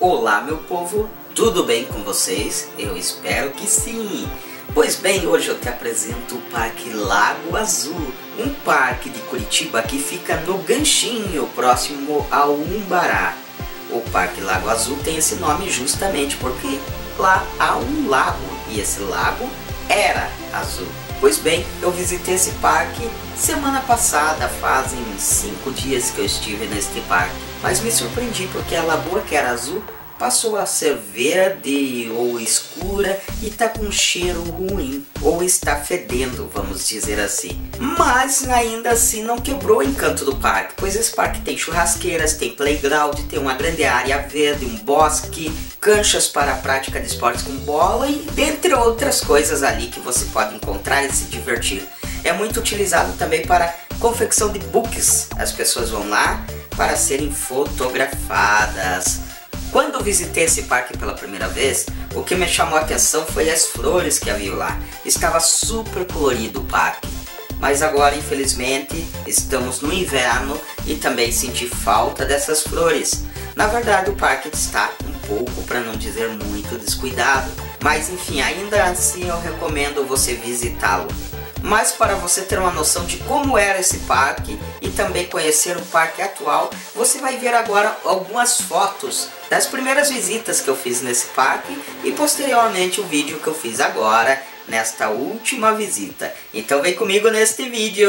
Olá, meu povo, tudo bem com vocês? Eu espero que sim! Pois bem, hoje eu te apresento o Parque Lago Azul, um parque de Curitiba que fica no Ganchinho, próximo ao Umbará. O Parque Lago Azul tem esse nome justamente porque lá há um lago e esse lago era azul. Pois bem, eu visitei esse parque semana passada, fazem 5 dias que eu estive neste parque. Mas me surpreendi porque a lagoa que era azul passou a ser verde ou escura e tá com um cheiro ruim, ou está fedendo, vamos dizer assim. Mas ainda assim não quebrou o encanto do parque, pois esse parque tem churrasqueiras, tem playground, tem uma grande área verde, um bosque, canchas para a prática de esportes com bola e dentre outras coisas ali que você pode encontrar e se divertir. É muito utilizado também para confecção de books, as pessoas vão lá para serem fotografadas. Quando eu visitei esse parque pela primeira vez, o que me chamou a atenção foi as flores que havia lá. Estava super colorido o parque. Mas agora, infelizmente, estamos no inverno e também senti falta dessas flores. Na verdade, o parque está um pouco, para não dizer muito, descuidado. Mas enfim, ainda assim eu recomendo você visitá-lo. Mas para você ter uma noção de como era esse parque e também conhecer o parque atual, você vai ver agora algumas fotos das primeiras visitas que eu fiz nesse parque e posteriormente o vídeo que eu fiz agora, nesta última visita. Então vem comigo neste vídeo!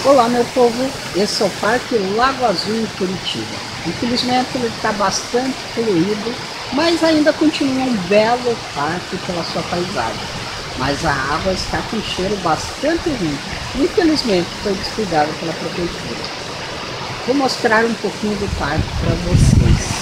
Olá, meu povo, esse é o Parque Lago Azul em Curitiba. Infelizmente ele está bastante poluído, mas ainda continua um belo parque pela sua paisagem. Mas a água está com cheiro bastante ruim, infelizmente foi descuidada pela prefeitura. Vou mostrar um pouquinho do parque para vocês.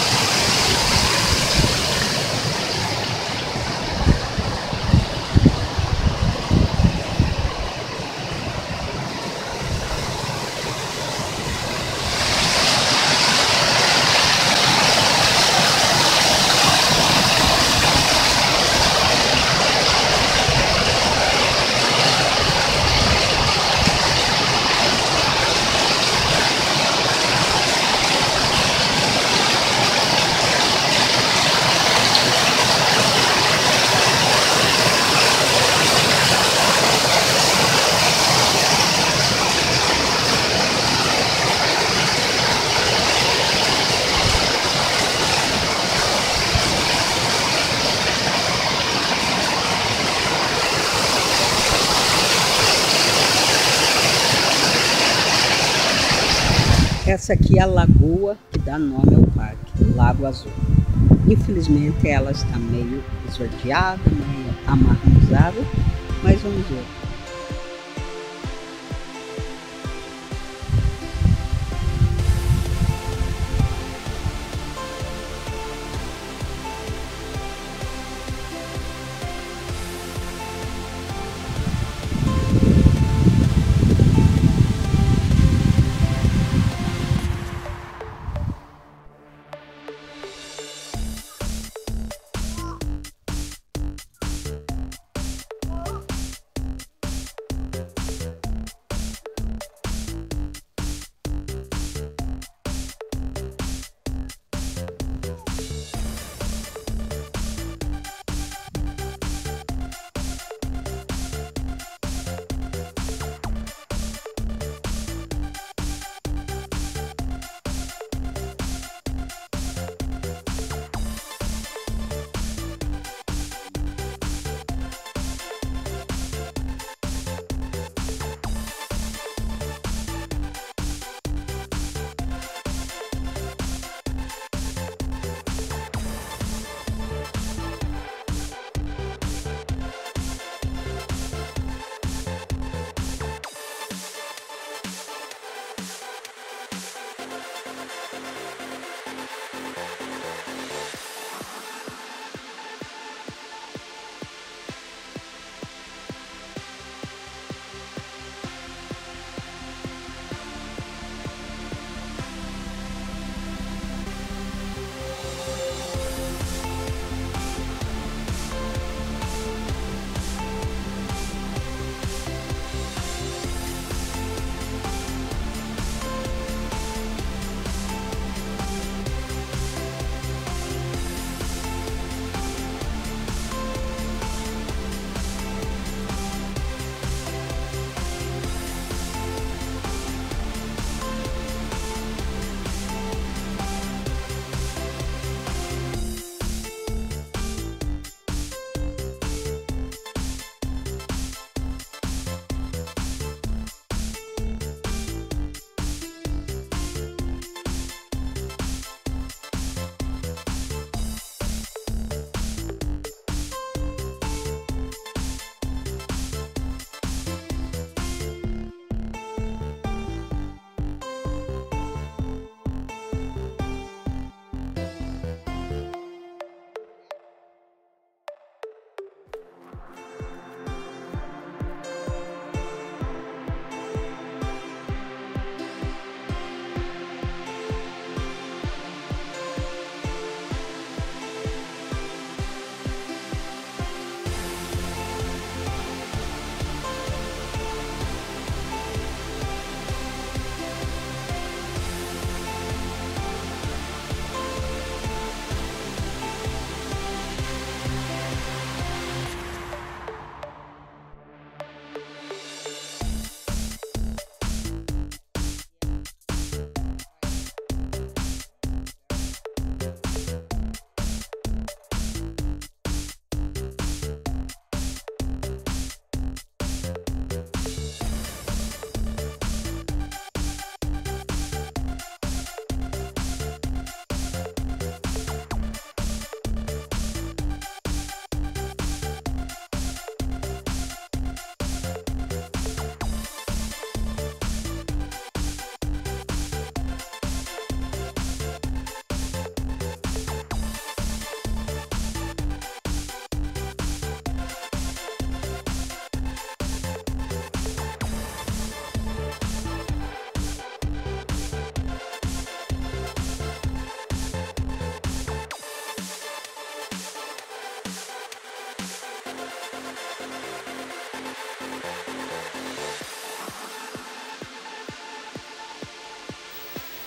Essa aqui é a lagoa que dá nome ao parque, Lago Azul. Infelizmente ela está meio esverdeada, meio amarronzada, mas vamos ver.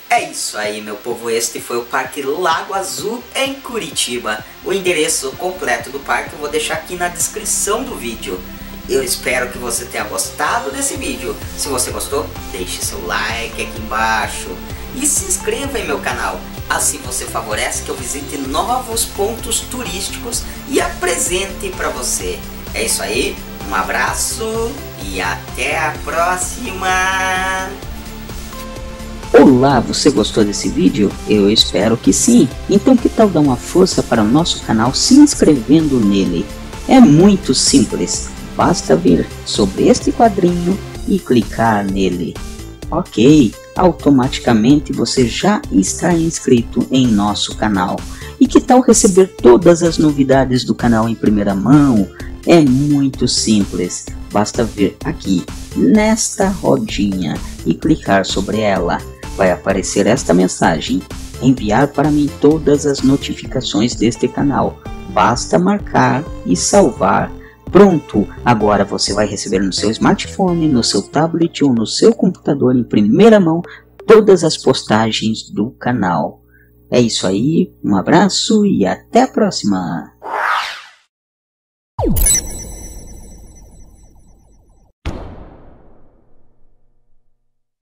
É isso aí, meu povo, este foi o Parque Lago Azul em Curitiba. O endereço completo do parque eu vou deixar aqui na descrição do vídeo. Eu espero que você tenha gostado desse vídeo. Se você gostou, deixe seu like aqui embaixo e se inscreva em meu canal. Assim você favorece que eu visite novos pontos turísticos e apresente para você. É isso aí, um abraço e até a próxima! Olá, você gostou desse vídeo? Eu espero que sim. Então que tal dar uma força para o nosso canal se inscrevendo nele? É muito simples, basta vir sobre este quadrinho e clicar nele. Ok, automaticamente você já está inscrito em nosso canal. E que tal receber todas as novidades do canal em primeira mão? É muito simples, basta vir aqui nesta rodinha e clicar sobre ela. Vai aparecer esta mensagem: enviar para mim todas as notificações deste canal. Basta marcar e salvar. Pronto, agora você vai receber no seu smartphone, no seu tablet ou no seu computador em primeira mão todas as postagens do canal. É isso aí, um abraço e até a próxima!